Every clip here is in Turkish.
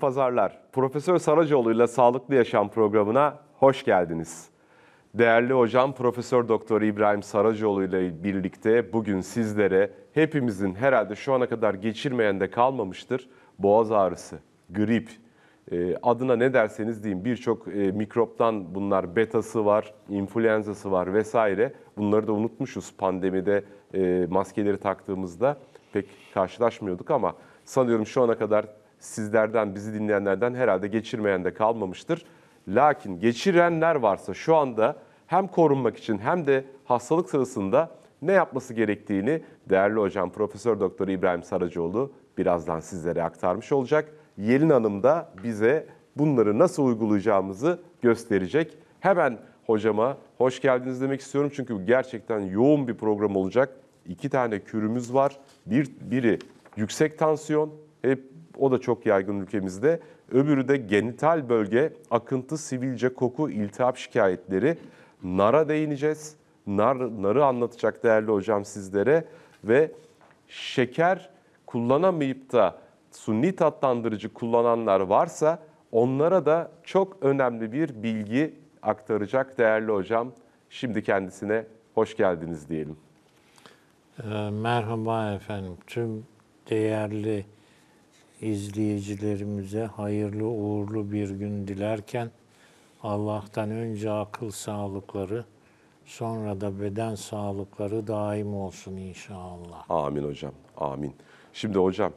pazarlar. Profesör Saracoğlu ile Sağlıklı Yaşam programına hoş geldiniz. Değerli hocam Profesör Doktor İbrahim Saracoğlu ile birlikte bugün sizlere hepimizin herhalde şu ana kadar geçirmeyen de kalmamıştır. Boğaz ağrısı, grip, adına ne derseniz deyin birçok mikroptan bunlar betası var, influenzası var vesaire. Bunları da unutmuşuz pandemide maskeleri taktığımızda pek karşılaşmıyorduk ama sanıyorum şu ana kadar sizlerden, bizi dinleyenlerden herhalde geçirmeyen de kalmamıştır. Lakin geçirenler varsa şu anda hem korunmak için hem de hastalık sırasında ne yapması gerektiğini değerli hocam Profesör Doktor İbrahim Saracoğlu birazdan sizlere aktarmış olacak. Yelin Hanım da bize bunları nasıl uygulayacağımızı gösterecek. Hemen hocama hoş geldiniz demek istiyorum çünkü gerçekten yoğun bir program olacak. 2 tane kürümüz var. Biri yüksek tansiyon, o da çok yaygın ülkemizde. Öbürü de genital bölge, akıntı, sivilce, koku, iltihap şikayetleri. Nara değineceğiz. Narı anlatacak değerli hocam sizlere. Ve şeker kullanamayıp da sunni tatlandırıcı kullananlar varsa onlara da çok önemli bir bilgi aktaracak değerli hocam. Şimdi kendisine hoş geldiniz diyelim. Merhaba efendim. Tüm değerli izleyicilerimize hayırlı uğurlu bir gün dilerken Allah'tan önce akıl sağlıkları, sonra da beden sağlıkları daim olsun inşallah. Amin hocam, amin. Şimdi hocam,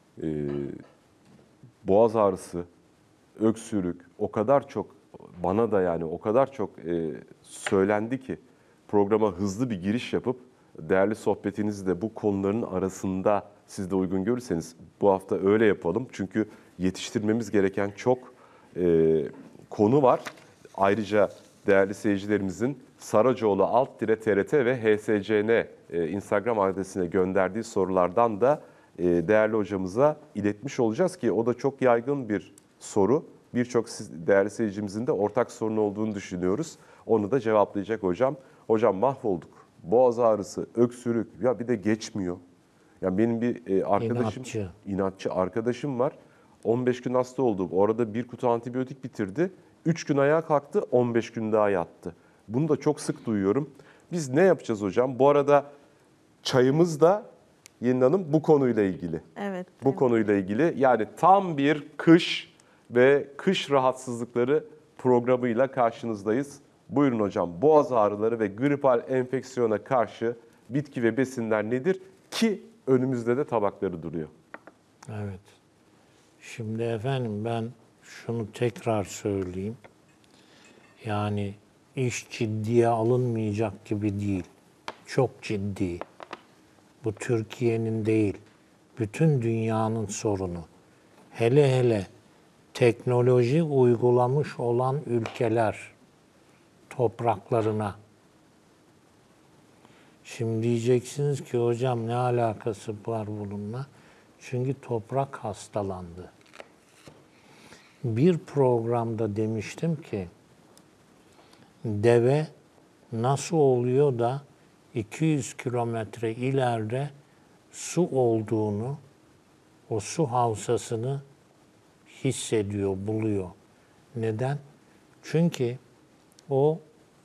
boğaz ağrısı, öksürük o kadar çok, bana da yani o kadar çok söylendi ki programa hızlı bir giriş yapıp değerli sohbetinizi de bu konuların arasında siz de uygun görürseniz bu hafta öyle yapalım. Çünkü yetiştirmemiz gereken çok konu var. Ayrıca değerli seyircilerimizin Saracoğlu _TRT ve HSCN Instagram adresine gönderdiği sorulardan da değerli hocamıza iletmiş olacağız ki o da çok yaygın bir soru. Birçok değerli seyircimizin de ortak sorun olduğunu düşünüyoruz. Onu da cevaplayacak hocam. Hocam mahvolduk. Boğaz ağrısı, öksürük ya bir de geçmiyor. Ya benim bir arkadaşım, inatçı arkadaşım var. 15 gün hasta oldu. Orada bir kutu antibiyotik bitirdi. 3 gün ayağa kalktı, 15 gün daha yattı. Bunu da çok sık duyuyorum. Biz ne yapacağız hocam? Bu arada çayımız da Yelin Hanım bu konuyla ilgili. Evet. Bu konuyla ilgili. Yani tam bir kış ve kış rahatsızlıkları programıyla karşınızdayız. Buyurun hocam. Boğaz ağrıları ve gripal enfeksiyona karşı bitki ve besinler nedir? Ki önümüzde de tabakları duruyor. Evet. Şimdi efendim ben şunu tekrar söyleyeyim. Yani iş ciddiye alınmayacak gibi değil. Çok ciddi. Bu Türkiye'nin değil, bütün dünyanın sorunu. Hele hele teknoloji uygulamış olan ülkeler topraklarına. Şimdi diyeceksiniz ki hocam ne alakası var bununla? Çünkü toprak hastalandı. Bir programda demiştim ki deve nasıl oluyor da 200 kilometre ileride su olduğunu, o su havzasını hissediyor, buluyor. Neden? Çünkü o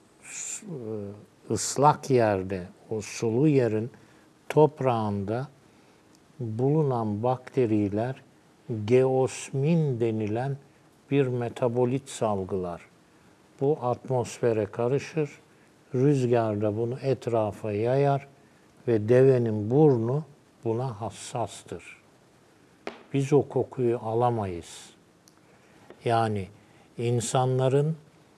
ıslak yerde, o sulu yerin toprağında bulunan bakteriler geosmin denilen bir metabolit salgılar. Bu atmosfere karışır, rüzgarda bunu etrafa yayar ve devenin burnu buna hassastır. Biz o kokuyu alamayız. Yani insanların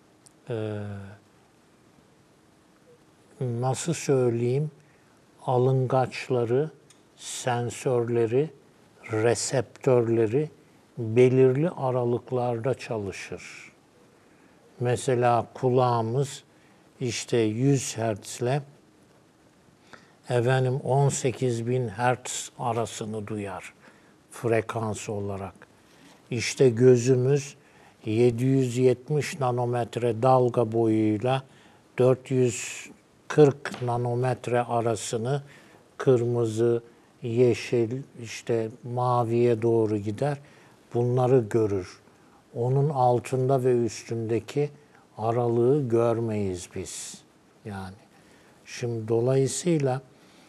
nasıl söyleyeyim, alıngaçları, sensörleri, reseptörleri belirli aralıklarda çalışır. Mesela kulağımız işte 100 Hz ile 18.000 Hz arasını duyar frekans olarak. İşte gözümüz 770 nanometre dalga boyuyla 440 nanometre arasını kırmızı, yeşil, işte maviye doğru gider. bunları görür. Onun altında ve üstündeki aralığı görmeyiz biz. Yani şimdi dolayısıyla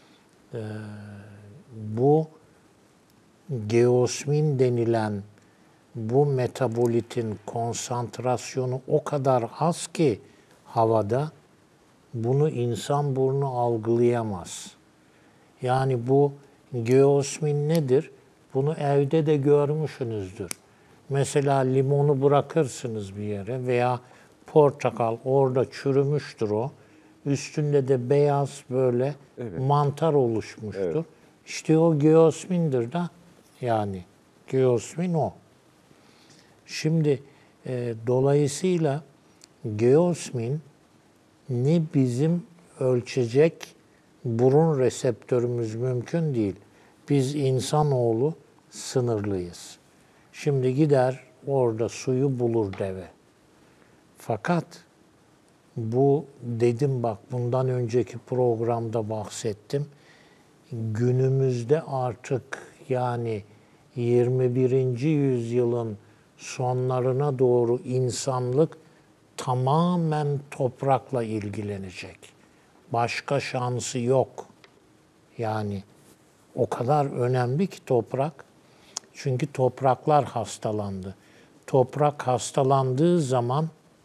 bu geosmin denilen bu metabolitin konsantrasyonu o kadar az ki havada bunu insan burnu algılayamaz. Yani bu geosmin nedir? Bunu evde de görmüşsünüzdür. Mesela limonu bırakırsınız bir yere veya portakal orada çürümüştür o. Üstünde de beyaz böyle mantar oluşmuştur. Evet. İşte o geosmindir da yani geosmin o. Şimdi dolayısıyla geosmin ni bizim ölçecek burun reseptörümüz mümkün değil. Biz insanoğlu sınırlıyız. Şimdi gider orada suyu bulur deve. Fakat bu dedim bak bundan önceki programda bahsettim. Günümüzde artık yani 21. yüzyılın sonlarına doğru insanlık tamamen toprakla ilgilenecek. Başka şansı yok. Yani o kadar önemli ki toprak. Çünkü topraklar hastalandı. Toprak hastalandığı zaman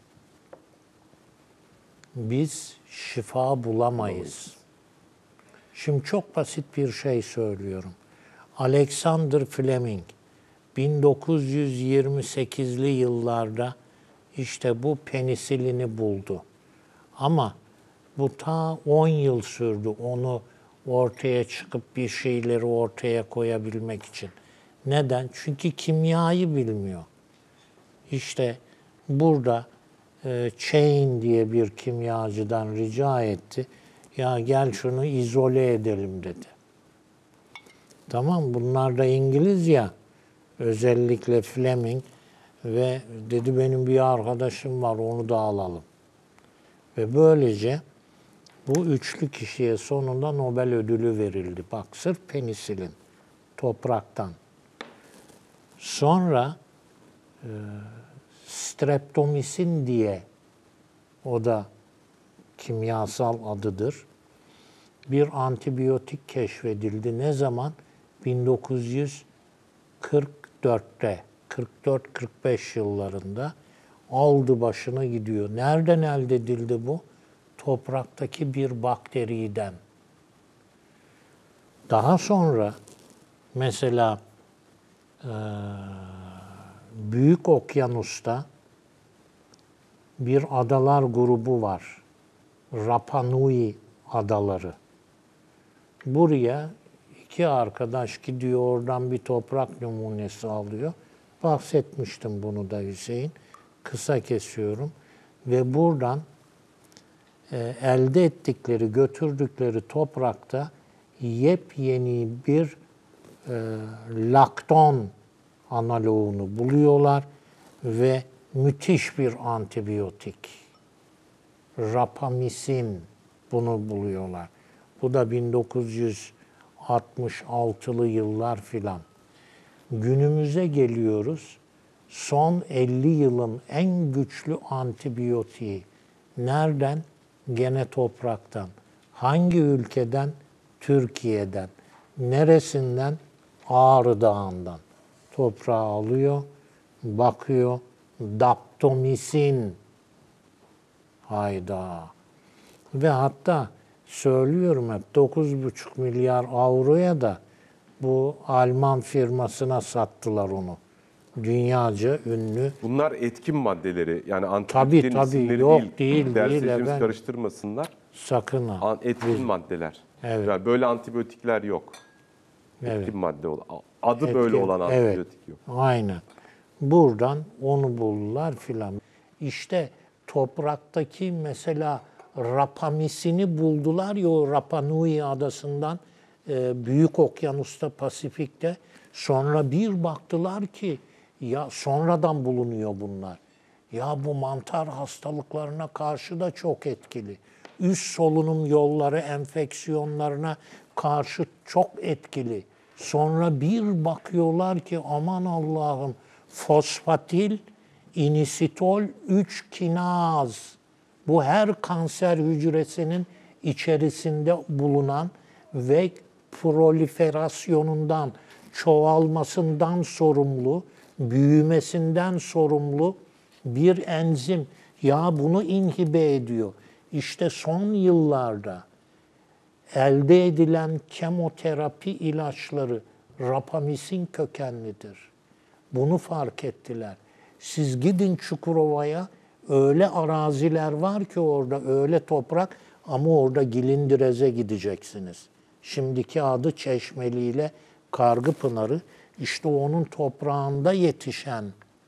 biz şifa bulamayız. Şimdi çok basit bir şey söylüyorum. Alexander Fleming 1928'li yıllarda işte bu penisilini buldu. Ama bu ta 10 yıl sürdü onu ortaya çıkıp bir şeyleri ortaya koyabilmek için. Neden? Çünkü kimyayı bilmiyor. İşte burada Chain diye bir kimyacıdan rica etti. Ya gel şunu izole edelim dedi. Tamam bunlar da İngiliz ya. Özellikle Fleming ve dedi benim bir arkadaşım var onu da alalım. Ve böylece bu üçlü kişiye sonunda Nobel ödülü verildi. Bak sırf penisilin topraktan. Sonra streptomisin diye o da kimyasal adıdır. Bir antibiyotik keşfedildi. Ne zaman? 1944'te, 44-45 yıllarında aldı başına gidiyor. Nereden elde edildi bu? Topraktaki bir bakteriden. Daha sonra mesela Büyük Okyanus'ta bir adalar grubu var. Rapa Nui adaları. Buraya iki arkadaş gidiyor oradan bir toprak numunesi alıyor. Bahsetmiştim bunu da Hüseyin. Kısa kesiyorum. Ve buradan elde ettikleri, götürdükleri toprakta yepyeni bir lakton analoğunu buluyorlar ve müthiş bir antibiyotik. Rapamisin bunu buluyorlar. Bu da 1966'lı yıllar filan. Günümüze geliyoruz. Son 50 yılın en güçlü antibiyotiği nereden? Gene topraktan. Hangi ülkeden? Türkiye'den. Neresinden? Ağrı Dağı'ndan. Toprağı alıyor, bakıyor. Daptomisin. Hayda. Ve hatta söylüyorum hep 9,5 milyar avroya da bu Alman firmasına sattılar onu. Dünyaca ünlü. Bunlar etkin maddeleri yani antibiyotiklerin Tabii, isimleri yok, değil. değil Derslerimiz efendim. karıştırmasınlar. Sakın ha. Etkin maddeler. Evet. Yani böyle antibiyotikler yok. Evet. Etkin madde adı böyle olan antibiyotik yok. Aynen. Buradan onu buldular filan. İşte topraktaki mesela rapamisini buldular ya o Rapa Nui adasından Büyük Okyanus'ta Pasifik'te. Sonra bir baktılar ki ya sonradan bulunuyor bunlar. Ya bu mantar hastalıklarına karşı da çok etkili. Üst solunum yolları enfeksiyonlarına karşı çok etkili. Sonra bir bakıyorlar ki aman Allah'ım fosfatil inisitol 3 kinaz. Bu her kanser hücresinin içerisinde bulunan ve proliferasyonundan, çoğalmasından sorumlu, büyümesinden sorumlu bir enzim. Ya bunu inhibe ediyor. İşte son yıllarda elde edilen kemoterapi ilaçları rapamisin kökenlidir. Bunu fark ettiler. Siz gidin Çukurova'ya, öyle araziler var ki orada, öyle toprak ama orada Gilindirez'e gideceksiniz. Şimdiki adı Çeşmeli ile Kargıpınarı, işte onun toprağında yetişen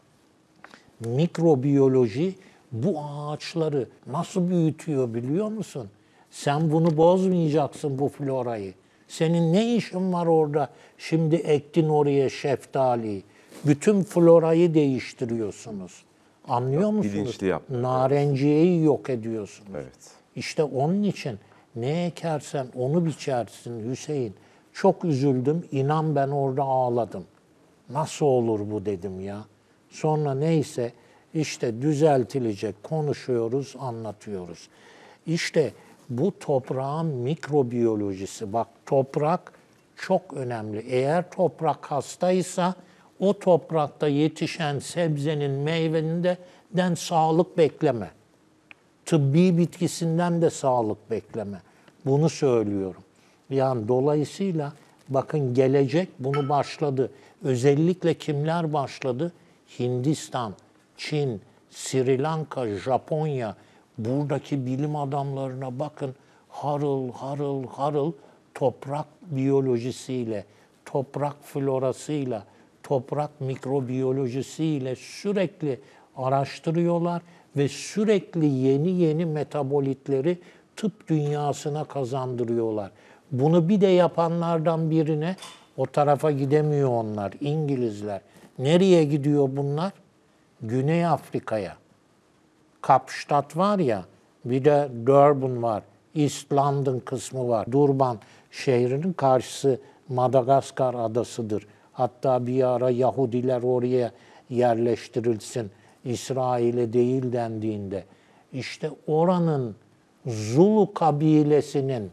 mikrobiyoloji bu ağaçları nasıl büyütüyor biliyor musun? Sen bunu bozmayacaksın, bu florayı. Senin ne işin var orada? Şimdi ektin oraya şeftali. Bütün florayı değiştiriyorsunuz. Anlıyor musunuz? Bilinçli yap. Narenciyeyi yok ediyorsunuz. Evet. İşte onun için ne ekersen onu biçersin Hüseyin. Çok üzüldüm. İnan ben orada ağladım. Nasıl olur bu dedim ya. Sonra neyse işte düzeltilecek, konuşuyoruz, anlatıyoruz. İşte bu toprağın mikrobiyolojisi. Bak toprak çok önemli. Eğer toprak hastaysa o toprakta yetişen sebzenin, meyvenden sağlık bekleme. Tıbbi bitkisinden de sağlık bekleme. Bunu söylüyorum. Yani dolayısıyla bakın gelecek bunu başladı. Özellikle kimler başladı? Hindistan, Çin, Sri Lanka, Japonya. Buradaki bilim adamlarına bakın harıl harıl harıl toprak biyolojisiyle, toprak florasıyla, toprak mikrobiyolojisiyle sürekli araştırıyorlar ve sürekli yeni yeni metabolitleri tıp dünyasına kazandırıyorlar. Bunu bir de yapanlardan birine o tarafa gidemiyor onlar, İngilizler. Nereye gidiyor bunlar? Güney Afrika'ya. Kapstadt var ya, bir de Durban var, East London kısmı var. Durban şehrinin karşısı Madagaskar adasıdır. Hatta bir ara Yahudiler oraya yerleştirilsin, İsrail'e değil dendiğinde. İşte oranın Zulu kabilesinin,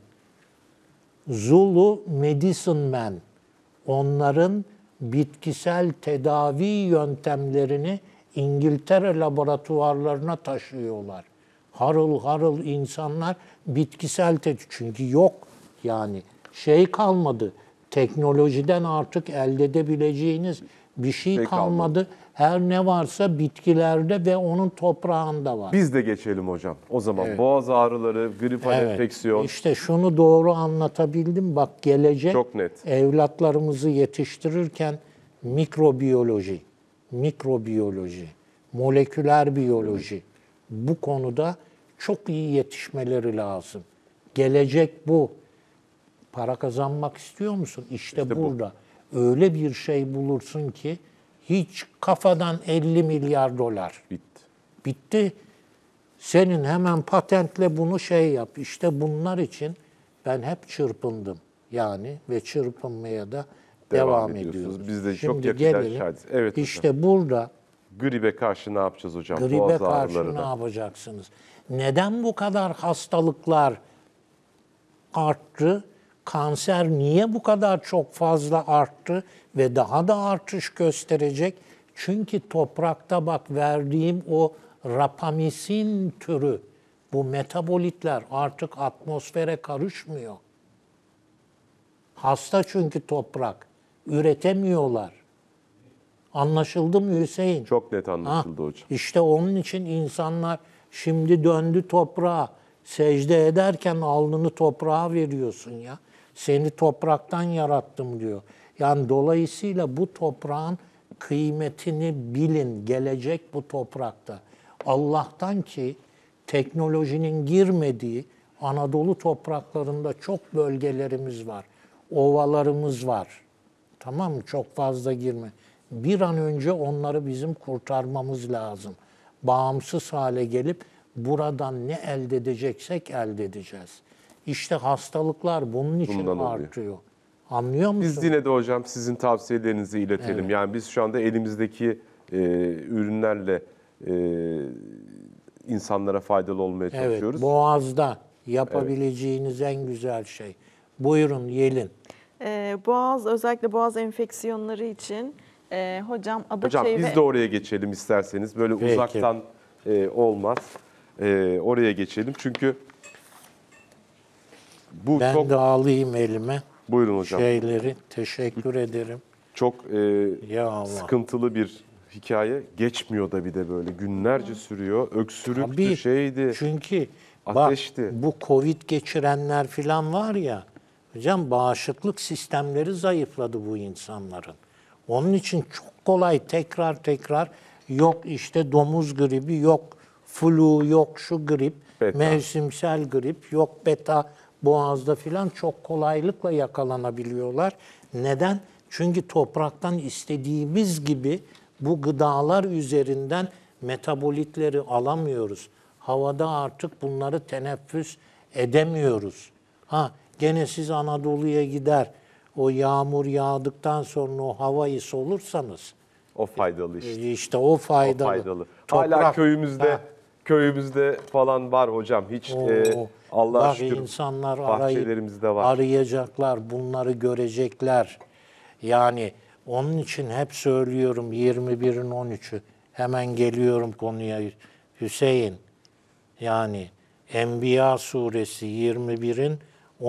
Zulu Medicine Men, onların bitkisel tedavi yöntemlerini İngiltere laboratuvarlarına taşıyorlar. Harıl harıl insanlar bitkisel çünkü yok yani şey kalmadı. Teknolojiden artık elde edebileceğiniz bir şey kalmadı. Her ne varsa bitkilerde ve onun toprağında var. Biz de geçelim hocam. O zaman boğaz ağrıları, gripal enfeksiyon. İşte şunu doğru anlatabildim. Bak gelecek Çok net. Evlatlarımızı yetiştirirken mikrobiyoloji, moleküler biyoloji bu konuda çok iyi yetişmeleri lazım. Gelecek bu. Para kazanmak istiyor musun? İşte burada. Öyle bir şey bulursun ki hiç kafadan 50 milyar dolar. Bitti. Bitti. Senin hemen patentle bunu şey yap. İşte bunlar için ben hep çırpındım. Yani ve çırpınmaya da devam ediyoruz. Biz de Şimdi çok yakından gelelim. şahidiz. Evet İşte hocam. burada Gribe karşı ne yapacağız hocam? gribe Boğaz karşı ne ağrılarına. yapacaksınız? Neden bu kadar hastalıklar arttı? Kanser niye bu kadar çok fazla arttı ve daha da artış gösterecek? Çünkü toprakta bak verdiğim o rapamisin türü, bu metabolitler artık atmosfere karışmıyor. Hasta çünkü toprak. Üretemiyorlar. Anlaşıldı mı Hüseyin? Çok net anlaşıldı hocam. İşte onun için insanlar şimdi döndü toprağa. Secde ederken alnını toprağa veriyorsun ya. Seni topraktan yarattım diyor. Yani dolayısıyla bu toprağın kıymetini bilin. Gelecek bu toprakta. Allah'tan ki teknolojinin girmediği Anadolu topraklarında çok bölgelerimiz var. Ovalarımız var. Tamam mı? Çok fazla girme. Bir an önce onları bizim kurtarmamız lazım. Bağımsız hale gelip buradan ne elde edeceksek elde edeceğiz. İşte hastalıklar bunun için Bundan oluyor. artıyor. Anlıyor musun? Biz yine de hocam sizin tavsiyelerinizi iletelim. Evet. Yani biz şu anda elimizdeki ürünlerle insanlara faydalı olmaya Evet, çalışıyoruz. boğazda yapabileceğiniz en güzel şey. Buyurun Yelin. Boğaz, özellikle boğaz enfeksiyonları için hocam Hocam adaçayı biz ve de oraya geçelim isterseniz. Böyle Peki. uzaktan olmaz. Oraya geçelim. Çünkü bu Ben çok... de alayım elime Buyurun hocam. şeyleri. Teşekkür ederim. Çok Ya Allah. sıkıntılı bir hikaye. Geçmiyor da bir de böyle. Günlerce sürüyor. Öksürüktü, Tabii. şeydi. Çünkü ateşti. bak bu Covid geçirenler falan var ya, hocam bağışıklık sistemleri zayıfladı bu insanların. Onun için çok kolay tekrar yok işte domuz gribi, yok flu, yok şu grip, Beta. mevsimsel grip, yok beta boğazda filan çok kolaylıkla yakalanabiliyorlar. Neden? Çünkü topraktan istediğimiz gibi bu gıdalar üzerinden metabolitleri alamıyoruz. Havada artık bunları teneffüs edemiyoruz. Gene siz Anadolu'ya gider, o yağmur yağdıktan sonra o havayı solursanız, O faydalı işte. işte o faydalı. O faydalı. Toprak- Hala köyümüzde Ha. köyümüzde falan var hocam. Hiç Oo, Allah'a bak şükür insanlar bahçelerimizde var. arayacaklar, bunları görecekler. Yani onun için hep söylüyorum 21'in 13'ü. Hemen geliyorum konuya Hüseyin. Yani Enbiya suresi 21'in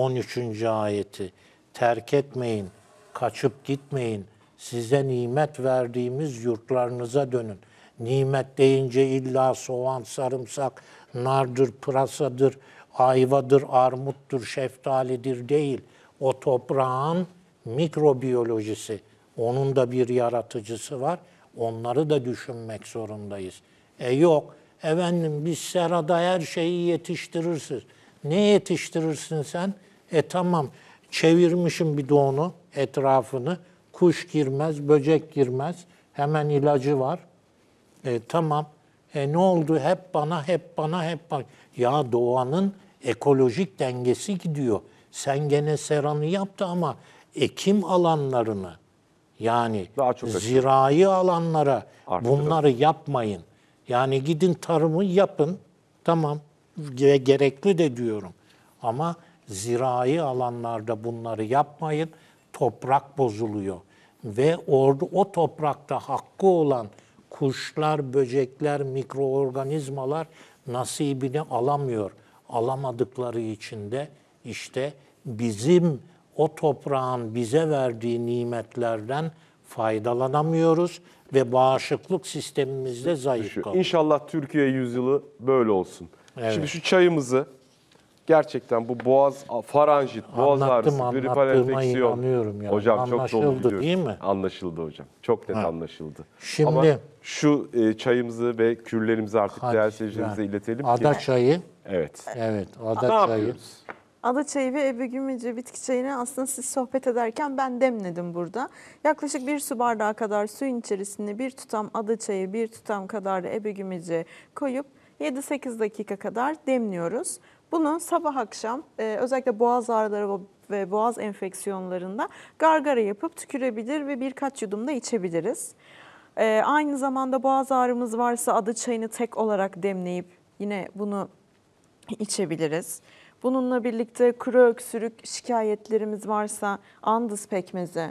13. ayeti. Terk etmeyin, kaçıp gitmeyin. Size nimet verdiğimiz yurtlarınıza dönün. Nimet deyince illa soğan, sarımsak, nardır, pırasadır, ayvadır, armuttur, şeftalidir değil. O toprağın mikrobiyolojisi. Onun da bir yaratıcısı var. Onları da düşünmek zorundayız. Yok, efendim biz serada her şeyi yetiştirirsiniz. Ne yetiştirirsin sen? Tamam, çevirmişim bir de onu, etrafını. Kuş girmez, böcek girmez. Hemen ilacı var. Tamam. Ne oldu? Hep bana, hep bana, hep bana. Ya doğanın ekolojik dengesi gidiyor. Sen gene seranı yaptı ama ekim alanlarını, yani Daha çok açın. zirai alanlara Arttırın. bunları yapmayın. Yani gidin tarımı yapın. Tamam. Gerekli de diyorum. Ama zirai alanlarda bunları yapmayın. Toprak bozuluyor. Ve orada o toprakta hakkı olan kuşlar, böcekler, mikroorganizmalar nasibini alamıyor. Alamadıkları için de işte bizim o toprağın bize verdiği nimetlerden faydalanamıyoruz ve bağışıklık sistemimiz de zayıf kalıyor. İnşallah Türkiye yüzyılı böyle olsun. Evet. Şimdi şu çayımızı gerçekten bu boğaz, faranjit, boğaz ağrısı, gripal Anlattığıma enfeksiyon. inanıyorum ya. Hocam çok dolu Anlaşıldı biliyoruz. değil mi? Anlaşıldı hocam. Çok net anlaşıldı. Şimdi- Ama şu çayımızı ve kürlerimizi artık Hadi, değerli seyircilerimize yani iletelim Ada ki. çayı, Evet. evet Ne ada çayı. yapıyoruz? adaçayı ve ebegümeci bitki çayını aslında siz sohbet ederken ben demledim burada. Yaklaşık 1 su bardağı kadar suyun içerisine bir tutam adaçayı, bir tutam kadar da ebegümeci koyup 7-8 dakika kadar demliyoruz. Bunu sabah akşam özellikle boğaz ağrıları ve boğaz enfeksiyonlarında gargara yapıp tükürebilir ve birkaç yudum da içebiliriz. Aynı zamanda boğaz ağrımız varsa adaçayını tek olarak demleyip yine bunu içebiliriz. Bununla birlikte kuru öksürük şikayetlerimiz varsa andız pekmezi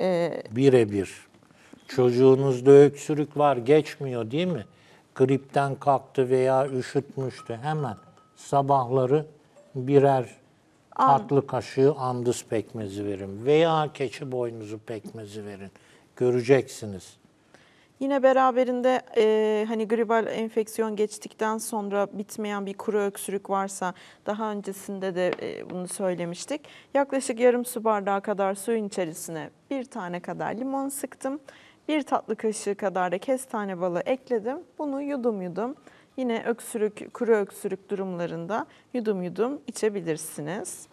Birebir. Çocuğunuzda öksürük var, geçmiyor değil mi? Gripten kalktı veya üşütmüştü. Hemen sabahları birer tatlı kaşığı andız pekmezi verin. Veya keçi boynuzu pekmezi verin. Göreceksiniz. yine beraberinde hani gribal enfeksiyon geçtikten sonra bitmeyen bir kuru öksürük varsa daha öncesinde de bunu söylemiştik. Yaklaşık yarım su bardağı kadar suyun içerisine bir tane kadar limon sıktım. Bir tatlı kaşığı kadar da kestane balı ekledim. Bunu yudum yudum yine öksürük, kuru öksürük durumlarında yudum yudum içebilirsiniz.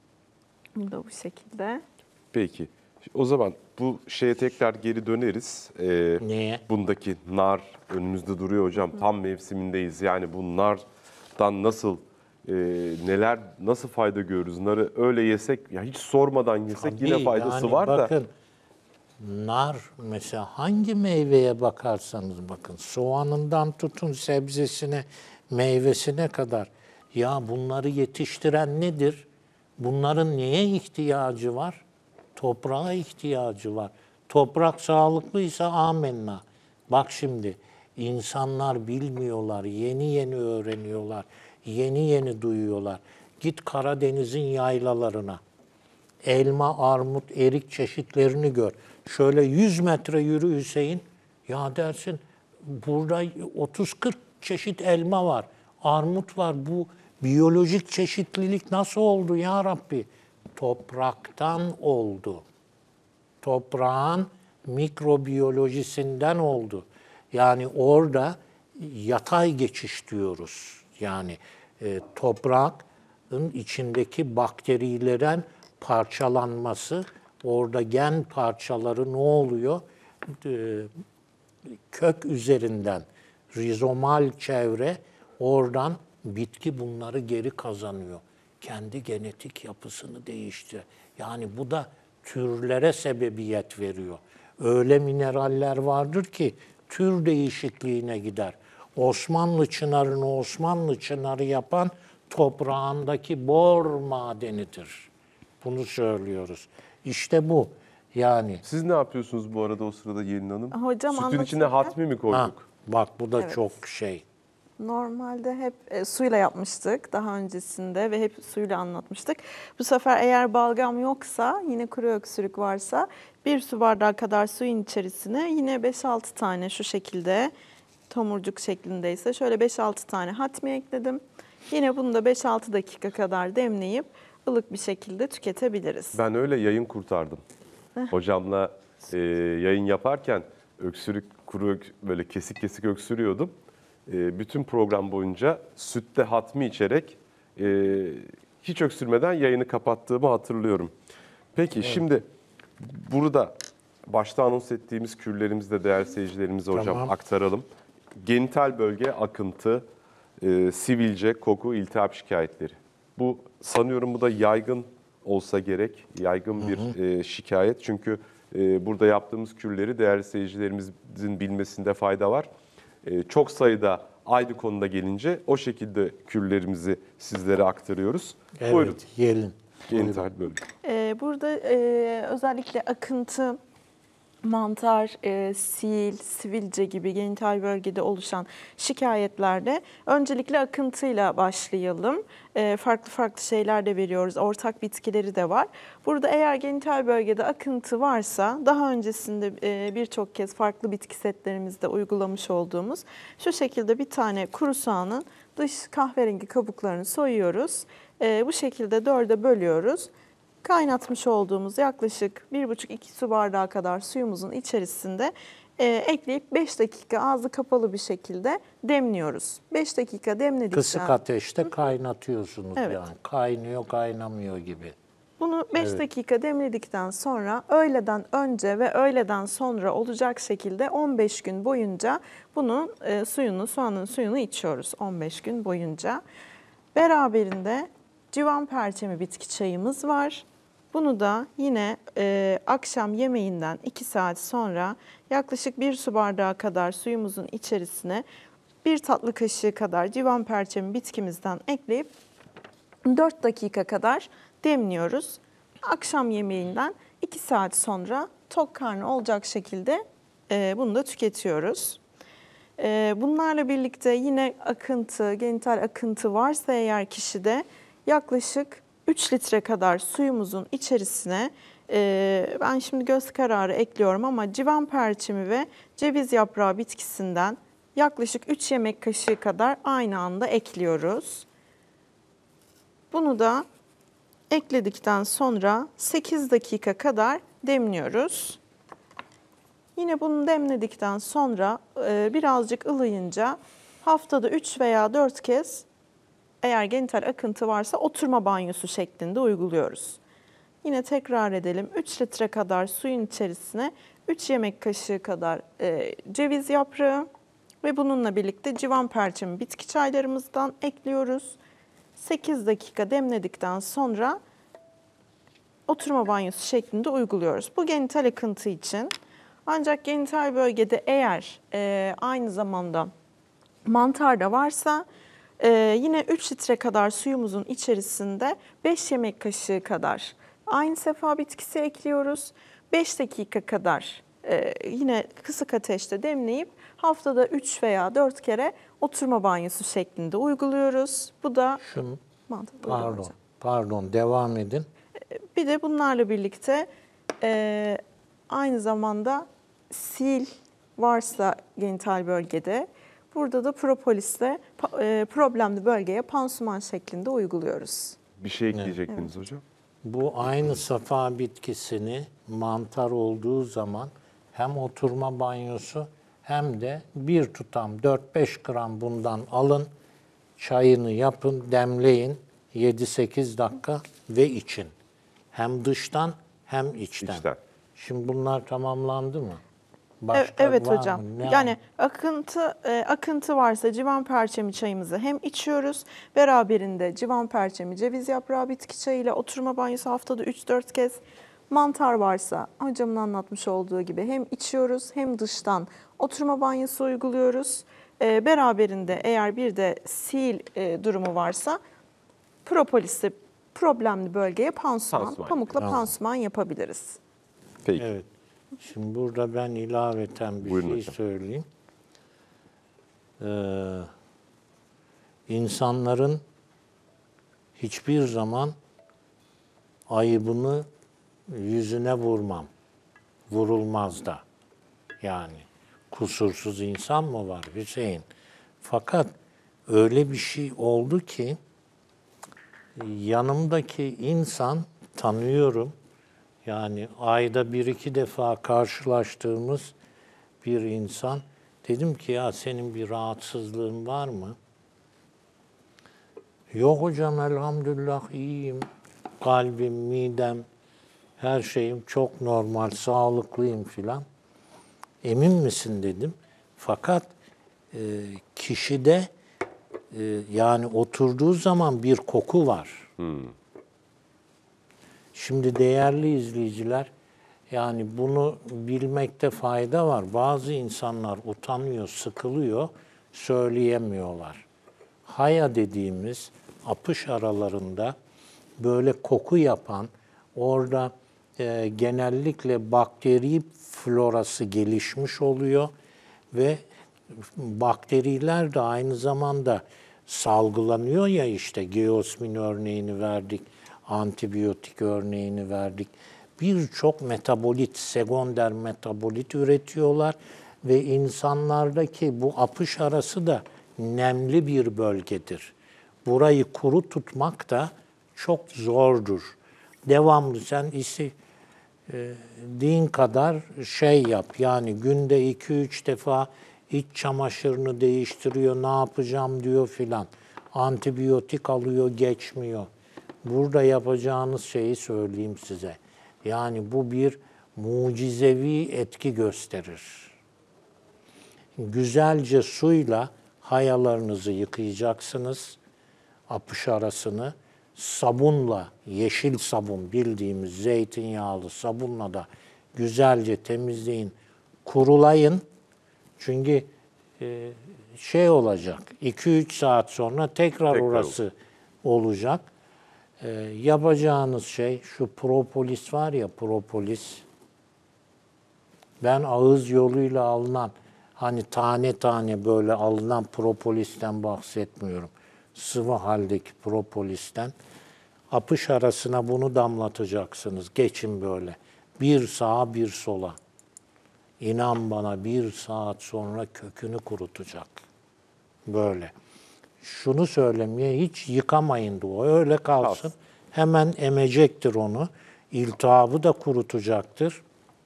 Bu da bu şekilde. Peki. O zaman bu şeye tekrar geri döneriz. Neye? Bundaki nar önümüzde duruyor hocam. Tam mevsimindeyiz. Yani bu nardan nasıl neler, nasıl fayda görürüz? Narı öyle yesek, ya hiç sormadan yesek Tabii, yine faydası yani var da. bakın, nar mesela hangi meyveye bakarsanız bakın, soğanından tutun sebzesine, meyvesine kadar. Ya bunları yetiştiren nedir? Bunların neye ihtiyacı var? Toprağa ihtiyacı var. Toprak sağlıklıysa amenna. Bak şimdi insanlar bilmiyorlar, yeni yeni öğreniyorlar, yeni yeni duyuyorlar. Git Karadeniz'in yaylalarına. Elma, armut, erik çeşitlerini gör. Şöyle 100 metre yürü Hüseyin. Ya dersin burada 30-40 çeşit elma var. Armut var. Bu biyolojik çeşitlilik nasıl oldu ya Rabbi? Topraktan oldu. Toprağın mikrobiyolojisinden oldu. Yani orada yatay geçiş diyoruz. Yani toprağın içindeki bakterilerin parçalanması, orada gen parçaları ne oluyor? Kök üzerinden, rizomal çevre, oradan bitki bunları geri kazanıyor. Kendi genetik yapısını değiştiriyor. Yani bu da türlere sebebiyet veriyor. Öyle mineraller vardır ki tür değişikliğine gider. Osmanlı çınarını Osmanlı çınarı yapan toprağındaki bor madenidir. Bunu söylüyoruz. İşte bu. Yani Siz ne yapıyorsunuz bu arada o sırada Yelin Hanım? Hocam Sütün anlatırken- içine hatmi mi koyduk? bak bu da Evet. çok şey. Normalde hep suyla yapmıştık daha öncesinde ve hep suyla anlatmıştık. Bu sefer eğer balgam yoksa, yine kuru öksürük varsa 1 su bardağı kadar suyun içerisine yine 5-6 tane şu şekilde tomurcuk şeklindeyse şöyle 5-6 tane hatmi ekledim. Yine bunu da 5-6 dakika kadar demleyip ılık bir şekilde tüketebiliriz. Ben öyle yayın kurtardım. Hocamla yayın yaparken böyle kesik kesik öksürüyordum. Bütün program boyunca sütte hatmi içerek hiç öksürmeden yayını kapattığımı hatırlıyorum. Peki şimdi burada başta anons ettiğimiz kürlerimizi de değerli seyircilerimize hocam Tamam. aktaralım. Genital bölge akıntı, sivilce, koku, iltihap şikayetleri. Bu sanıyorum bu da yaygın olsa gerek, yaygın bir şikayet. Çünkü burada yaptığımız kürleri değerli seyircilerimizin bilmesinde fayda var. Çok sayıda aynı konuda gelince o şekilde kürlerimizi sizlere aktarıyoruz. Evet, Buyurun. Yelin. Genital bölge. Burada özellikle akıntı, mantar, sil, sivilce gibi genital bölgede oluşan şikayetlerde öncelikle akıntıyla başlayalım. Farklı farklı şeyler de veriyoruz. Ortak bitkileri de var. Burada eğer genital bölgede akıntı varsa daha öncesinde birçok kez farklı bitki setlerimizde uygulamış olduğumuz şu şekilde bir tane kuru soğanın dış kahverengi kabuklarını soyuyoruz. Bu şekilde 4'e bölüyoruz. Kaynatmış olduğumuz yaklaşık 1,5-2 su bardağı kadar suyumuzun içerisinde ekleyip 5 dakika ağzı kapalı bir şekilde demliyoruz. 5 dakika demledikten Kısık ateşte kaynatıyorsunuz Evet. yani. Kaynıyor, kaynamıyor gibi. bunu 5 dakika demledikten sonra öğleden önce ve öğleden sonra olacak şekilde 15 gün boyunca bunun soğanın suyunu içiyoruz 15 gün boyunca. Beraberinde civan perçemi bitki çayımız var. Bunu da yine akşam yemeğinden 2 saat sonra yaklaşık 1 su bardağı kadar suyumuzun içerisine 1 tatlı kaşığı kadar civan perçemi bitkimizden ekleyip 4 dakika kadar demliyoruz. Akşam yemeğinden 2 saat sonra tok karnı olacak şekilde bunu da tüketiyoruz. Bunlarla birlikte yine akıntı, genital akıntı varsa eğer kişide yaklaşık 3 litre kadar suyumuzun içerisine ben şimdi göz kararı ekliyorum ama civan perçemi ve ceviz yaprağı bitkisinden yaklaşık 3 yemek kaşığı kadar aynı anda ekliyoruz. Bunu da ekledikten sonra 8 dakika kadar demliyoruz. Yine bunu demledikten sonra birazcık ılıyınca haftada 3 veya 4 kez eğer genital akıntı varsa oturma banyosu şeklinde uyguluyoruz. Yine tekrar edelim. 3 litre kadar suyun içerisine 3 yemek kaşığı kadar ceviz yaprağı ve bununla birlikte civan perçemi bitki çaylarımızdan ekliyoruz. 8 dakika demledikten sonra oturma banyosu şeklinde uyguluyoruz. Bu genital akıntı için. Ancak genital bölgede eğer aynı zamanda mantar da varsa yine 3 litre kadar suyumuzun içerisinde 5 yemek kaşığı kadar aynı sefa bitkisi ekliyoruz. 5 dakika kadar yine kısık ateşte demleyip haftada 3 veya 4 kere oturma banyosu şeklinde uyguluyoruz. Bu da Şunu, mantıklı. pardon, devam edin. Bir de bunlarla birlikte aynı zamanda sil varsa genital bölgede burada da propolisle problemli bölgeye pansuman şeklinde uyguluyoruz. Bir şey ekleyecektiniz hocam. Bu aynı safa bitkisini mantar olduğu zaman hem oturma banyosu hem de bir tutam 4-5 gram bundan alın, çayını yapın, demleyin 7-8 dakika ve için. Hem dıştan hem içten. İçten. Şimdi bunlar tamamlandı mı? Başka Evet var hocam. mı? Ne Yani akıntı varsa civan perçemi çayımızı hem içiyoruz. Beraberinde civan perçemi, ceviz yaprağı bitki çayıyla oturma banyosu haftada 3-4 kez. Mantar varsa hocamın anlatmış olduğu gibi hem içiyoruz hem dıştan oturma banyosu uyguluyoruz. Beraberinde eğer bir de sil durumu varsa propolisle problemli bölgeye pansuman, pamukla pansuman yapabiliriz. Peki. Evet. Şimdi burada ben ilaveten bir Buyurun şey hocam. söyleyeyim. İnsanların hiçbir zaman ayıbını yüzüne vurmam. Vurulmaz da. Yani kusursuz insan mı var Hüseyin? Fakat öyle bir şey oldu ki yanımdaki insan tanıyorum. Yani ayda 1-2 defa karşılaştığımız bir insan. Dedim ki ya senin bir rahatsızlığın var mı? Yok hocam elhamdülillah iyiyim. Kalbim, midem, her şeyim çok normal, sağlıklıyım filan. Emin misin dedim. Fakat kişide yani oturduğu zaman bir koku var. Şimdi değerli izleyiciler, yani bunu bilmekte fayda var. Bazı insanlar utanıyor, sıkılıyor, söyleyemiyorlar. Haya dediğimiz apış aralarında böyle koku yapan, orada genellikle bakteri florası gelişmiş oluyor ve bakteriler de aynı zamanda salgılanıyor ya, işte geosmin örneğini verdik, antibiyotik örneğini verdik. Birçok metabolit, sekonder metabolit üretiyorlar ve insanlardaki bu apış arası da nemli bir bölgedir. Burayı kuru tutmak da çok zordur. Devamlı sen din kadar şey yap. Yani günde 2-3 defa iç çamaşırını değiştiriyor, ne yapacağım diyor filan. Antibiyotik alıyor, geçmiyor. Burada yapacağınız şeyi söyleyeyim size. Yani bu bir mucizevi etki gösterir. Güzelce suyla hayalarınızı yıkayacaksınız. Apış arasını sabunla, yeşil sabun, bildiğimiz zeytinyağlı sabunla da güzelce temizleyin, kurulayın. Çünkü şey olacak, 2-3 saat sonra tekrar orası olacak. Yapacağınız şey, şu propolis var ya, propolis. Ben ağız yoluyla alınan, hani tane tane böyle alınan propolisten bahsetmiyorum. Sıvı haldeki propolisten. Apış arasına bunu damlatacaksınız. Geçin böyle. Bir sağa bir sola. İnan bana 1 saat sonra kökünü kurutacak. Böyle. Şunu söylemeye, hiç yıkamayın diyor. Öyle kalsın. Hemen emecektir onu. İltihabı da kurutacaktır.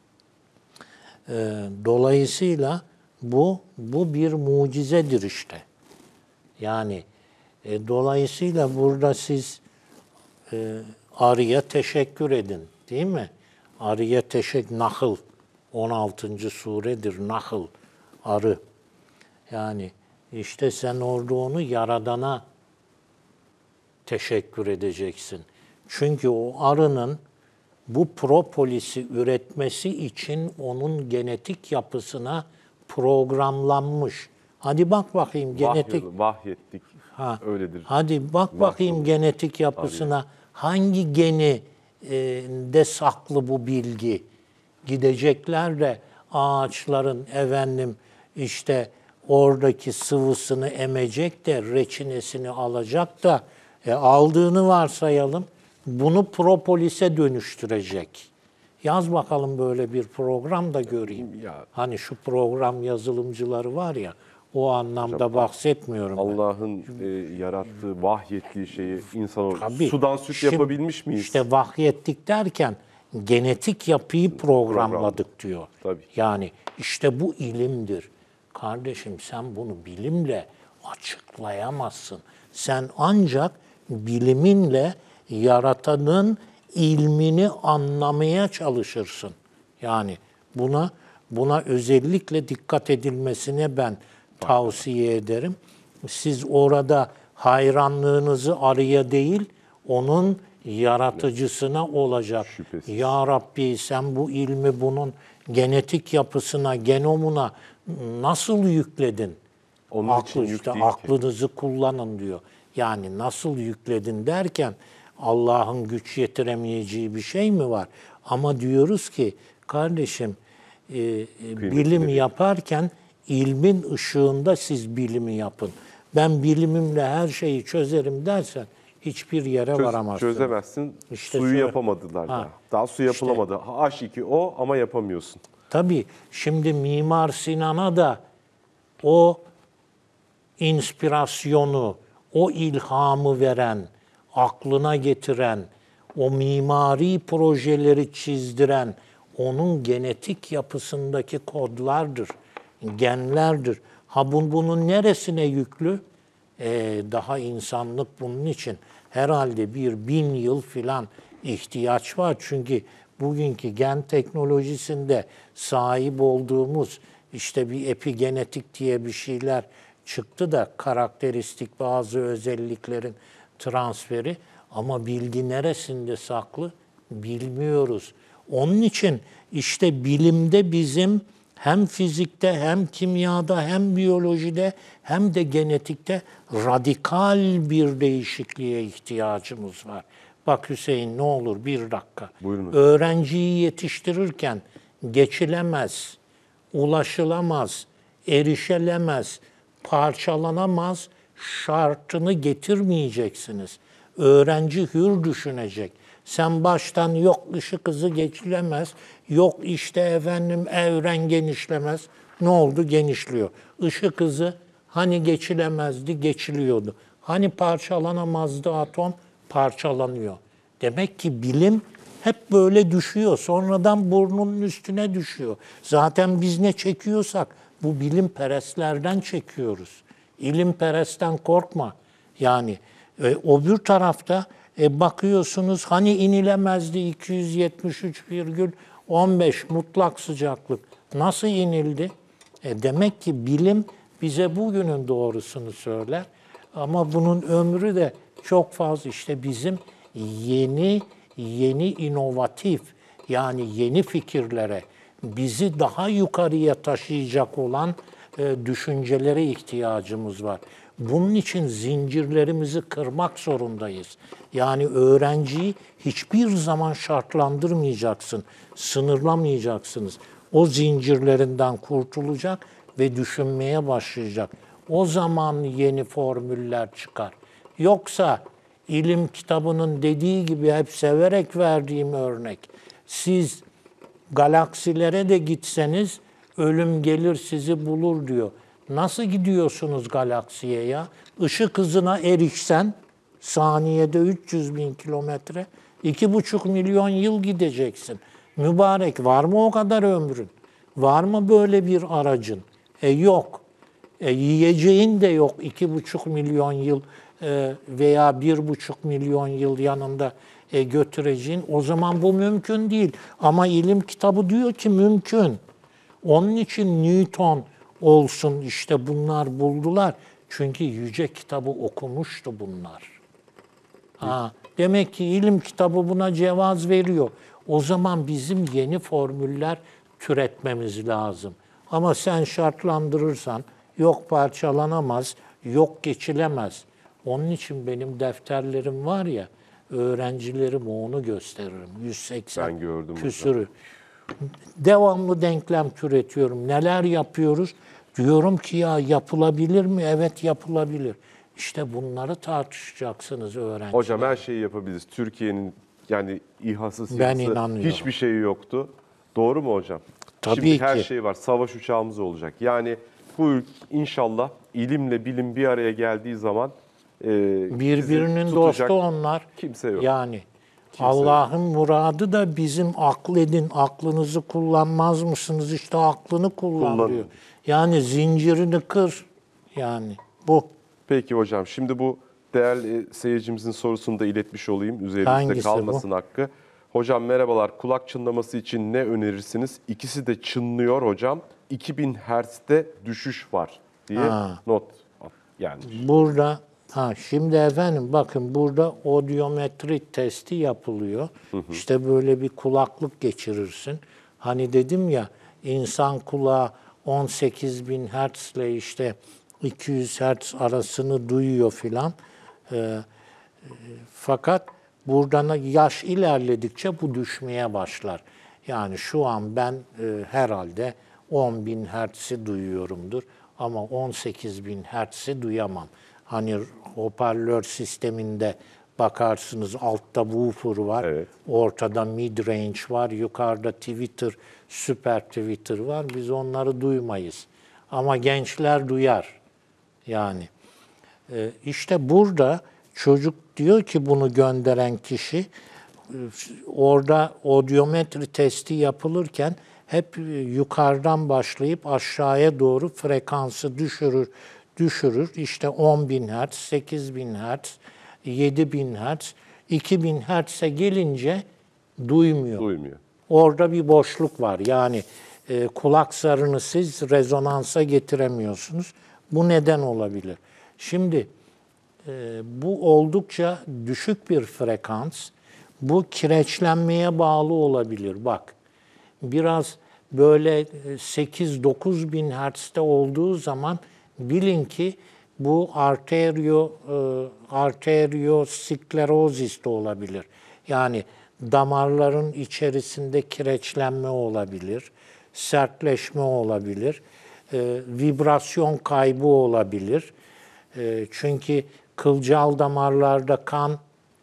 Dolayısıyla bu bir mucizedir işte. Yani dolayısıyla burada siz arıya teşekkür edin, değil mi? Arıya Nahl 16. suredir Nahl, arı. Yani işte sen orada onu Yaradan'a teşekkür edeceksin. Çünkü o arının bu propolisi üretmesi için onun genetik yapısına programlanmış. Hadi bak bakayım genetik. Vahyettik. Ha. Öyledir. Hadi bak bakayım genetik yapısına hangi geni de saklı bu bilgi. Gidecekler de ağaçların işte oradaki sıvısını emecek de reçinesini alacak da aldığını varsayalım. Bunu propolise dönüştürecek. Yaz bakalım böyle bir program da göreyim. Ya. Hani şu program yazılımcıları var ya, o anlamda bahsetmiyorum ben. Allah'ın yarattığı, vahyettiği şeyi insan Tabii. sudan süt Şimdi yapabilmiş miyiz? İşte vahyettik derken genetik yapıyı programladık diyor. Tabii. Yani işte bu ilimdir. Kardeşim sen bunu bilimle açıklayamazsın. Sen ancak biliminle yaratanın ilmini anlamaya çalışırsın. Yani buna özellikle dikkat edilmesine ben tavsiye ederim. Siz orada hayranlığınızı arıya değil, onun yaratıcısına olacak. Şüphesiz. Ya Rabbi sen bu ilmi bunun genetik yapısına, genomuna nasıl yükledin? Onun için yük işte değil ki. aklınızı kullanın diyor. Yani nasıl yükledin derken Allah'ın güç yetiremeyeceği bir şey mi var? Ama diyoruz ki kardeşim bilim yaparken ilmin ışığında siz bilimi yapın. Ben bilimimle her şeyi çözerim dersen hiçbir yere varamazsın. Çözemezsin. İşte Suyu şöyle. yapamadılar Ha. daha. Daha su yapılamadı. H2 o ama yapamıyorsun. Tabii şimdi Mimar Sinan'a da o inspirasyonu, o ilhamı veren, aklına getiren, o mimari projeleri çizdiren, onun genetik yapısındaki kodlardır, genlerdir. Ha bunun neresine yüklü? Daha insanlık bunun için herhalde 1000 yıl filan ihtiyaç var. Çünkü bugünkü gen teknolojisinde sahip olduğumuz işte bir epigenetik diye bir şeyler çıktı da karakteristik bazı özelliklerin transferi ama bilgi neresinde saklı bilmiyoruz. Onun için işte bilimde bizim hem fizikte hem kimyada hem biyolojide hem de genetikte radikal bir değişikliğe ihtiyacımız var. Bak Hüseyin ne olur bir dakika. Buyurun. Öğrenciyi yetiştirirken geçilemez, ulaşılamaz, erişilemez, parçalanamaz şartını getirmeyeceksiniz. Öğrenci hür düşünecek. Sen baştan yok ışık hızı geçilemez, yok işte evren genişlemez. Ne oldu? Genişliyor. Işık hızı hani geçilemezdi, geçiliyordu. Hani parçalanamazdı atom, parçalanıyor. Demek ki bilim hep böyle düşüyor. Sonradan burnunun üstüne düşüyor. Zaten biz ne çekiyorsak bu bilimperestlerden çekiyoruz. İlimperestten korkma. Yani öbür tarafta bakıyorsunuz hani inilemezdi 273,15 mutlak sıcaklık. Nasıl inildi? Demek ki bilim bize bugünün doğrusunu söyler. Ama bunun ömrü de çok fazla. İşte bizim yeni inovatif yani yeni fikirlere bizi daha yukarıya taşıyacak olan düşüncelere ihtiyacımız var. Bunun için zincirlerimizi kırmak zorundayız. Yani öğrenciyi hiçbir zaman şartlandırmayacaksın, sınırlamayacaksınız. O zincirlerinden kurtulacak ve düşünmeye başlayacak. O zaman yeni formüller çıkar. Yoksa ilim kitabının dediği gibi hep severek verdiğim örnek, siz galaksilere de gitseniz ölüm gelir sizi bulur diyor. Nasıl gidiyorsunuz galaksiye ya? Işık hızına erişsen saniyede 300 bin kilometre, 2,5 milyon yıl gideceksin. Mübarek var mı o kadar ömrün? Var mı böyle bir aracın? Yok. Yiyeceğin de yok 2,5 milyon yıl veya 1,5 milyon yıl yanında götüreceğin. O zaman bu mümkün değil. Ama ilim kitabı diyor ki mümkün. Onun için Newton olsun işte bunlar buldular. Çünkü yüce kitabı okumuştu bunlar. Demek ki ilim kitabı buna cevaz veriyor. O zaman bizim yeni formüller türetmemiz lazım. Ama sen şartlandırırsan yok parçalanamaz, yok geçilemez. Onun için benim defterlerim var ya, öğrencilerime onu gösteririm. 180 Ben gördüm küsürü. Devamlı denklem türetiyorum. Neler yapıyoruz? Diyorum ki ya yapılabilir mi? Evet yapılabilir. İşte bunları tartışacaksınız öğrenciler. Hocam her şeyi yapabiliriz. Türkiye'nin yani İHA'sı, Ben SİHA'sı inanıyorum. hiçbir şeyi yoktu. Doğru mu hocam? Tabii Şimdi her ki. şey var. Savaş uçağımız olacak. Yani bu inşallah ilimle bilim bir araya geldiği zaman Birbirinin bizi dostu tutacak onlar. kimse yok. Yani Kimse Allah'ın muradı da bizim akledin, aklınızı kullanmaz mısınız? İşte aklını kullan Kullanın. diyor. Yani zincirini kır. Yani bu. Peki hocam, şimdi bu değerli seyircimizin sorusunu da iletmiş olayım. Üzerimizde Hangisi kalmasın hakkı. Hocam merhabalar, kulak çınlaması için ne önerirsiniz? İkisi de çınlıyor hocam. 2000 Hz'de düşüş var diye not gelmiş. Burada şimdi efendim bakın burada odiometri testi yapılıyor. İşte böyle bir kulaklık geçirirsin. Hani dedim ya insan kulağı 18.000 Hz ile işte 200 Hz arasını duyuyor filan. Fakat buradan yaş ilerledikçe bu düşmeye başlar. Yani şu an ben herhalde 10.000 Hz'i duyuyorumdur ama 18.000 Hz'i duyamam. Hani hoparlör sisteminde bakarsınız altta woofer var, Evet. ortada mid range var, yukarıda tweeter, süper tweeter var. Biz onları duymayız. Ama gençler duyar. Yani işte burada çocuk diyor ki bunu gönderen kişi orada odiometri testi yapılırken hep yukarıdan başlayıp aşağıya doğru frekansı düşürür. İşte 10.000 Hz, 8.000 Hz, 7.000 Hz, 2.000 Hz'e gelince duymuyor. Duymuyor. Orada bir boşluk var. Yani kulak zarını siz rezonansa getiremiyorsunuz. Bu neden olabilir? Şimdi bu oldukça düşük bir frekans. Bu kireçlenmeye bağlı olabilir. Bak biraz böyle 8-9 bin Hz'de olduğu zaman bilin ki bu arteriosklerozis de olabilir. Yani damarların içerisinde kireçlenme olabilir, sertleşme olabilir, vibrasyon kaybı olabilir. Çünkü kılcal damarlarda kan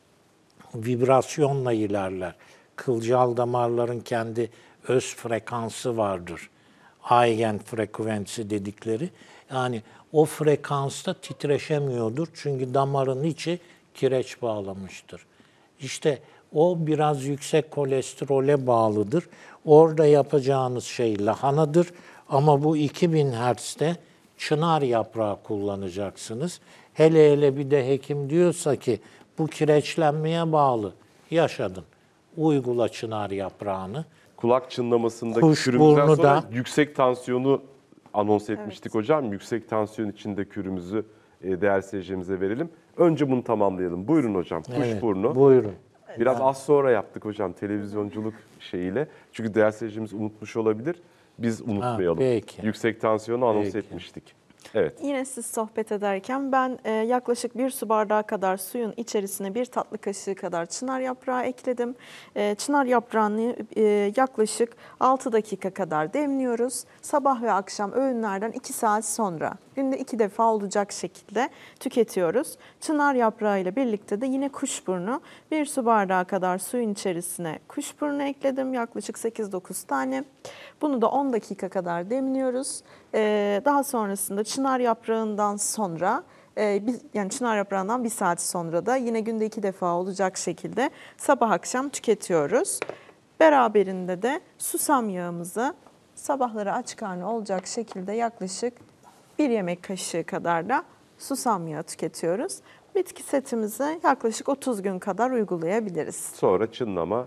vibrasyonla ilerler. Kılcal damarların kendi öz frekansı vardır. Eigenfrekansı dedikleri. Yani o frekansta titreşemiyordur. Çünkü damarın içi kireç bağlamıştır. İşte o biraz yüksek kolesterole bağlıdır. Orada yapacağınız şey lahanadır. Ama bu 2000 Hz'de çınar yaprağı kullanacaksınız. Hele hele bir de hekim diyorsa ki bu kireçlenmeye bağlı. Yaşadın. Uygula çınar yaprağını. Kulak çınlamasındaki Kuşburnu kürümüzden sonra da- yüksek tansiyonu anons etmiştik hocam. Yüksek tansiyon içinde kürümüzü değerli seyircimize verelim. Önce bunu tamamlayalım. Buyurun hocam. Kuşburnu. Evet, buyurun. Biraz az sonra yaptık hocam televizyonculuk şeyiyle. Çünkü değerli seyircimiz unutmuş olabilir. Biz unutmayalım. peki. Yüksek tansiyonu anons Peki. etmiştik. Evet. Yine siz sohbet ederken ben yaklaşık 1 su bardağı kadar suyun içerisine 1 tatlı kaşığı kadar çınar yaprağı ekledim. Çınar yaprağını yaklaşık 6 dakika kadar demliyoruz. Sabah ve akşam öğünlerden 2 saat sonra günde 2 defa olacak şekilde tüketiyoruz. Çınar yaprağı ile birlikte de yine kuşburnu 1 su bardağı kadar suyun içerisine kuşburnu ekledim. Yaklaşık 8-9 tane. Bunu da 10 dakika kadar demliyoruz. Daha sonrasında çınar yaprağından sonra yani çınar yaprağından 1 saat sonra da yine günde 2 defa olacak şekilde sabah akşam tüketiyoruz. Beraberinde de susam yağımızı sabahları aç karnı olacak şekilde yaklaşık 1 yemek kaşığı kadar da susam yağı tüketiyoruz. Bitki setimizi yaklaşık 30 gün kadar uygulayabiliriz. Sonra çınlama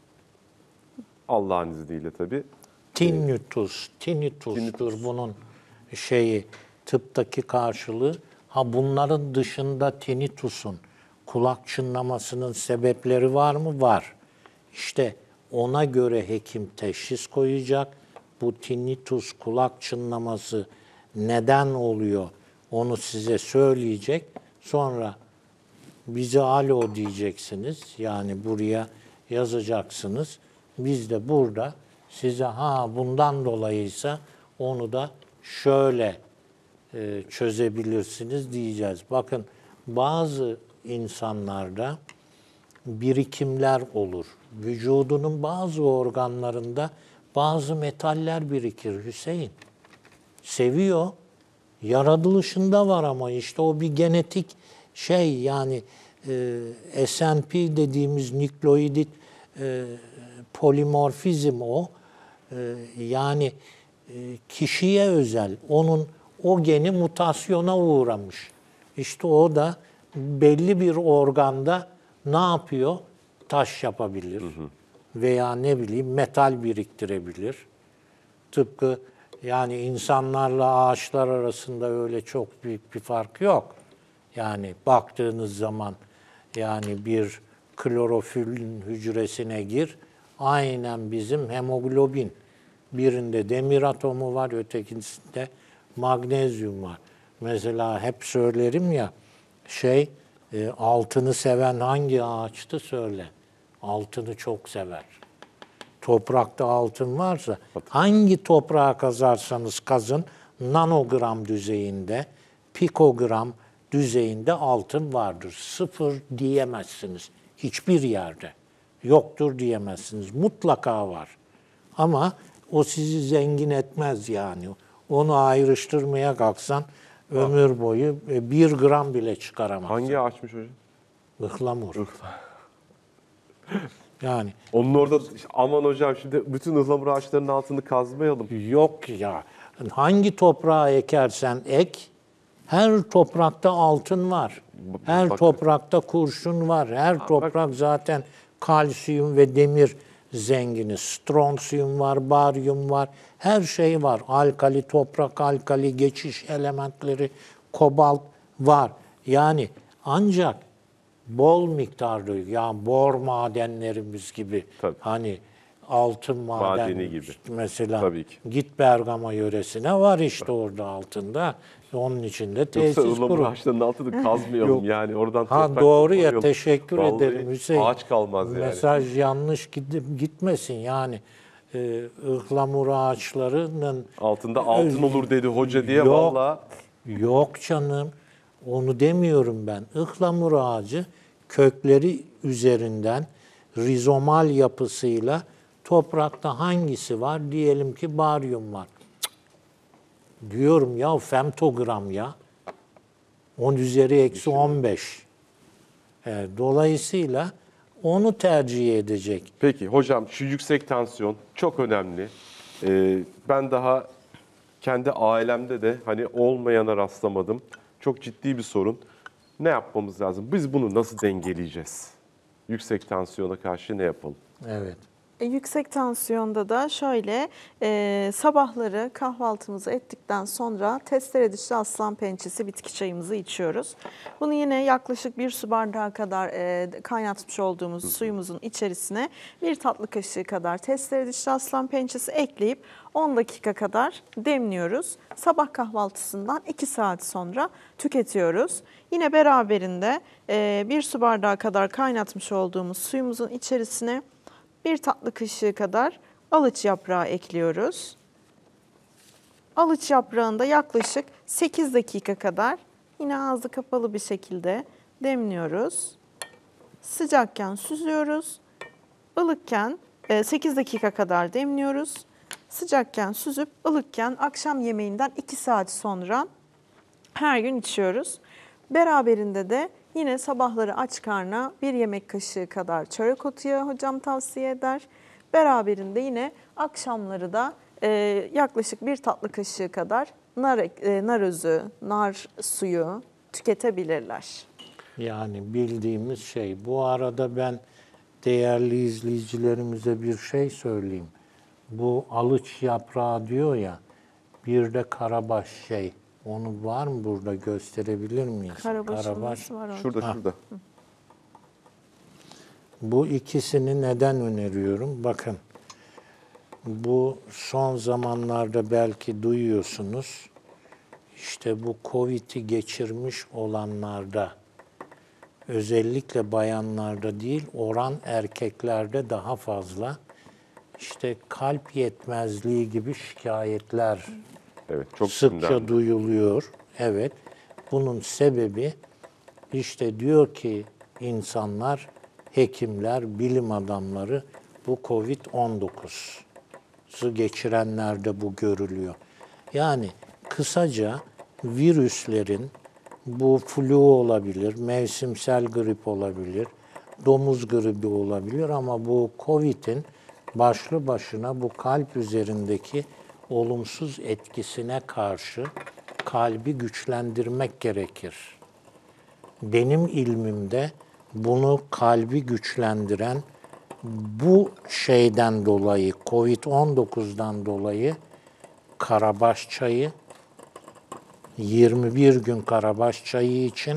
Allah'ın izniyle tabii. Tinnitus'tur bunun şeyi, tıptaki karşılığı. Bunların dışında tinnitusun Kulak çınlamasının sebepleri var mı? Var. İşte ona göre hekim teşhis koyacak. Bu tinnitus, kulak çınlaması neden oluyor? Onu size söyleyecek. Sonra bize alo diyeceksiniz. Yani buraya yazacaksınız. Biz de burada size bundan dolayıysa onu da şöyle çözebilirsiniz diyeceğiz. Bakın bazı insanlarda birikimler olur. Vücudunun bazı organlarında bazı metaller birikir Hüseyin. Seviyor. Yaratılışında var ama işte o bir genetik şey yani SNP dediğimiz nükleoid polimorfizm o. Yani kişiye özel. Onun o geni mutasyona uğramış. İşte o da belli bir organda ne yapıyor? Taş yapabilir. Veya ne bileyim metal biriktirebilir. Tıpkı yani insanlarla ağaçlar arasında öyle çok büyük bir fark yok. Yani baktığınız zaman yani bir klorofülün hücresine gir, aynen bizim hemoglobin. Birinde demir atomu var, ötekisinde magnezyum var. Mesela hep söylerim ya, altını seven hangi ağaçtı söyle. Altını çok sever. Toprakta altın varsa hangi toprağa kazarsanız kazın nanogram düzeyinde, pikogram düzeyinde altın vardır. Sıfır diyemezsiniz hiçbir yerde. Yoktur diyemezsiniz. Mutlaka var. Ama o sizi zengin etmez yani. Onu ayrıştırmaya kalksan ömür boyu 1 gram bile çıkaramazsın. Hangi ağaçmış hocam? Ihlamur. Yani Onun orada aman hocam şimdi bütün ıhlamur ağaçlarının altını kazmayalım. yok ya. Hangi toprağa ekersen ek, her toprakta altın var. Her toprakta kurşun var. Her toprak zaten kalsiyum ve demir zengini. Stronsiyum var, baryum var. Her şey var. Alkali toprak, alkali geçiş elementleri, kobalt var. Yani ancak bol miktarda yani bor madenlerimiz gibi Tabii. hani altın Madeni gibi. mesela Tabii ki. git Bergama yöresine var işte orada altında. Onun içinde tesis Yoksa ıhlamur kurun. ağaçlarının altını kazmayalım yani oradan toprak Doğru ya koyalım. teşekkür Vallahi ederim Hüseyin. Ağaç kalmaz yani. Mesaj yanlış gitmesin yani. Ihlamur ağaçlarının Altında altın olur dedi hoca diye Yok. vallahi. Yok canım. Onu demiyorum ben. Ihlamur ağacı kökleri üzerinden rizomal yapısıyla toprakta hangisi var? Diyelim ki baryum var. Cık. Diyorum ya femtogram ya. 10 üzeri eksi 15. Dolayısıyla onu tercih edecek. Peki hocam şu yüksek tansiyon çok önemli. Ben daha kendi ailemde de hani olmayana rastlamadım. Çok ciddi bir sorun. Ne yapmamız lazım? Biz bunu nasıl dengeleyeceğiz? Yüksek tansiyona karşı ne yapalım? Evet. Yüksek tansiyonda da şöyle sabahları kahvaltımızı ettikten sonra testere dişli aslan pençesi bitki çayımızı içiyoruz. Bunu yine yaklaşık 1 su bardağı kadar kaynatmış olduğumuz suyumuzun içerisine 1 tatlı kaşığı kadar testere dişli aslan pençesi ekleyip 10 dakika kadar demliyoruz. Sabah kahvaltısından 2 saat sonra tüketiyoruz. Yine beraberinde 1 su bardağı kadar kaynatmış olduğumuz suyumuzun içerisine 1 tatlı kaşığı kadar alıç yaprağı ekliyoruz. Alıç yaprağında yaklaşık 8 dakika kadar yine ağzı kapalı bir şekilde demliyoruz. Sıcakken süzüyoruz. Ilıkken 8 dakika kadar demliyoruz. Sıcakken süzüp ılıkken akşam yemeğinden 2 saat sonra her gün içiyoruz. Beraberinde de yine sabahları aç karnına 1 yemek kaşığı kadar çörek otu yağı hocam tavsiye eder. Beraberinde yine akşamları da yaklaşık 1 tatlı kaşığı kadar nar özü, nar suyu tüketebilirler. Yani bildiğimiz şey. Bu arada ben değerli izleyicilerimize bir şey söyleyeyim. Bu alıç yaprağı diyor ya, bir de karabaş şey. Onu var mı burada gösterebilir miyiz? Karabaşımız var orada. Şurada. Bu ikisini neden öneriyorum? Bakın, bu son zamanlarda belki duyuyorsunuz. İşte bu Covid'i geçirmiş olanlarda, özellikle bayanlarda değil, oran erkeklerde daha fazla. İşte kalp yetmezliği gibi şikayetler Evet, çok sıkça gündemde. duyuluyor. Evet. Bunun sebebi işte diyor ki insanlar, hekimler, bilim adamları bu Covid-19'u geçirenlerde bu görülüyor. Yani kısaca virüslerin, bu flu olabilir, mevsimsel grip olabilir, domuz gribi olabilir ama bu Covid'in başlı başına bu kalp üzerindeki olumsuz etkisine karşı kalbi güçlendirmek gerekir. Benim ilmimde bunu kalbi güçlendiren bu şeyden dolayı, Covid-19'dan dolayı Karabaş çayı, 21 gün Karabaş çayı için,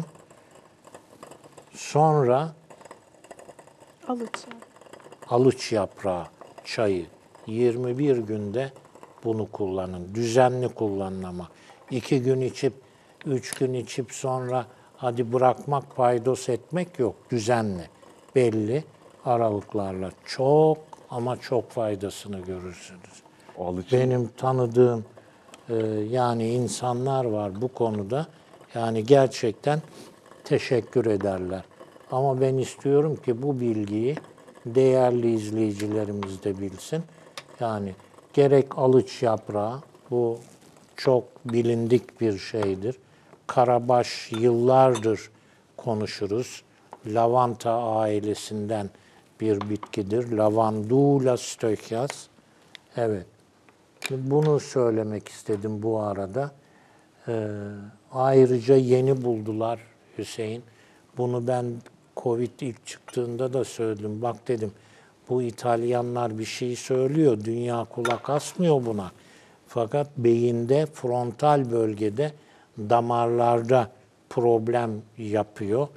sonra Alıcı. halıç yaprağı çayı, 21 günde bunu kullanın. Düzenli kullanın ama. 2 gün içip, 3 gün içip sonra hadi bırakmak, paydos etmek yok. Düzenli, belli aralıklarla çok ama çok faydasını görürsünüz. O alıcı Benim tanıdığım yani insanlar var bu konuda. Yani gerçekten teşekkür ederler. Ama ben istiyorum ki bu bilgiyi değerli izleyicilerimiz de bilsin. Yani gerek alıç yaprağı, bu çok bilindik bir şeydir. Karabaş yıllardır konuşuruz. Lavanta ailesinden bir bitkidir. Lavandula stoicheias. Evet. Bunu söylemek istedim bu arada. Ayrıca yeni buldular Hüseyin. Bunu ben Covid ilk çıktığında da söyledim. Bak dedim, bu İtalyanlar bir şey söylüyor. Dünya kulak asmıyor buna. Fakat beyinde, frontal bölgede, damarlarda problem yapıyor.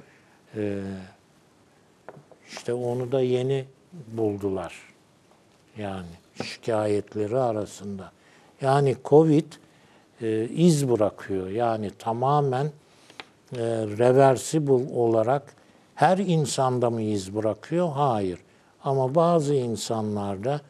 İşte onu da yeni buldular. Yani şikayetleri arasında. Yani Covid iz bırakıyor. Yani tamamen reversible olarak her insanda mı iz bırakıyor? Hayır. Ama bazı insanlarda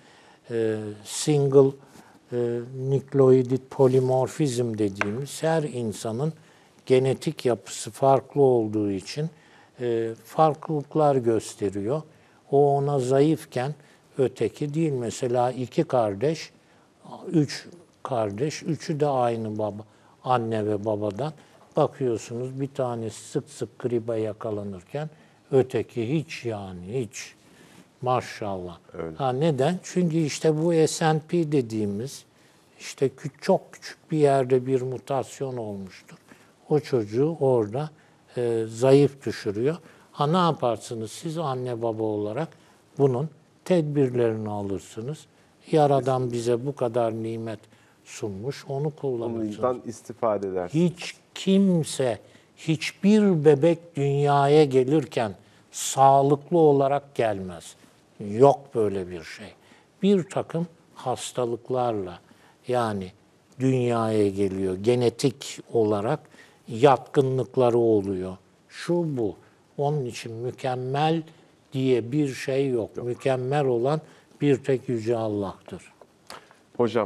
single nükleoid polimorfizm dediğimiz, her insanın genetik yapısı farklı olduğu için farklılıklar gösteriyor. O ona zayıfken öteki değil. Mesela 2 kardeş, 3 kardeş, üçü de aynı baba, anne ve babadan. Bakıyorsunuz bir tanesi sık sık gribe yakalanırken öteki hiç, yani hiç. Maşallah. Öyle. Ha, neden? Çünkü işte bu S&P dediğimiz işte çok küçük bir yerde bir mutasyon olmuştur. O çocuğu orada zayıf düşürüyor. Ha, ne yaparsınız siz anne baba olarak? Bunun tedbirlerini alırsınız. Yaradan bize bu kadar nimet sunmuş, onu kullanırsınız. bundan istifade edersin. Hiç kimse, hiçbir bebek dünyaya gelirken sağlıklı olarak gelmez. Yok böyle bir şey. Bir takım hastalıklarla yani dünyaya geliyor. Genetik olarak yatkınlıkları oluyor. Şu bu. Onun için mükemmel diye bir şey yok. Mükemmel olan bir tek Yüce Allah'tır. Hocam,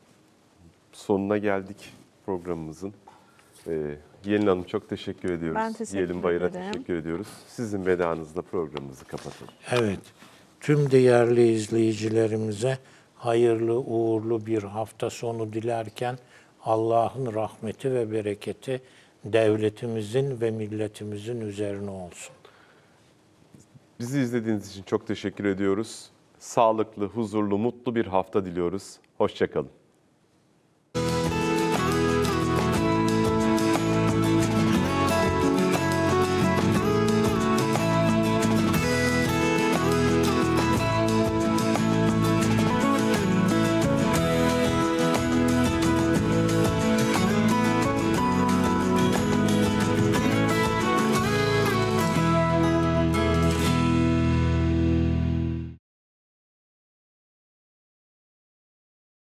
sonuna geldik programımızın. Yelin Hanım çok teşekkür ediyoruz. Ben teşekkür Yelin Bayır'a ederim. teşekkür ediyoruz. Sizin vedanızla programımızı kapatalım. Evet, tüm değerli izleyicilerimize hayırlı, uğurlu bir hafta sonu dilerken Allah'ın rahmeti ve bereketi devletimizin ve milletimizin üzerine olsun. Bizi izlediğiniz için çok teşekkür ediyoruz. Sağlıklı, huzurlu, mutlu bir hafta diliyoruz. Hoşça kalın.